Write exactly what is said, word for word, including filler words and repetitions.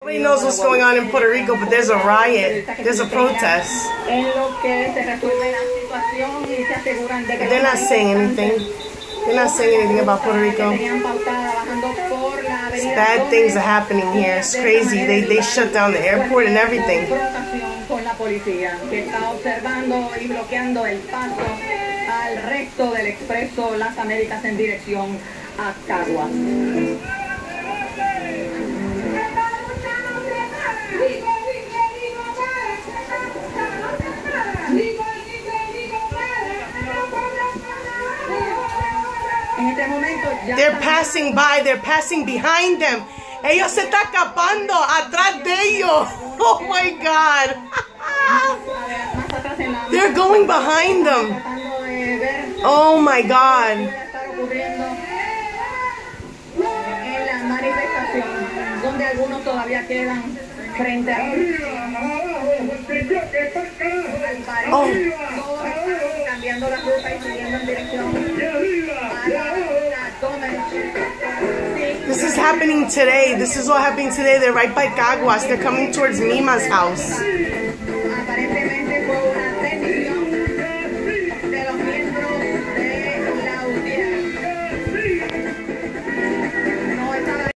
Nobody knows what's going on in Puerto Rico, but there's a riot. There's a protest. They're not saying anything. They're not saying anything about Puerto Rico. It's bad things are happening here. It's crazy. They, they shut down the airport and everything. They're passing by, they're passing behind them. Ellos se están escapando atrás de ellos. Oh my God. They're going behind them. Oh my God. Oh. This is happening today. This is all happening today. They're right by Caguas. They're coming towards Mima's house.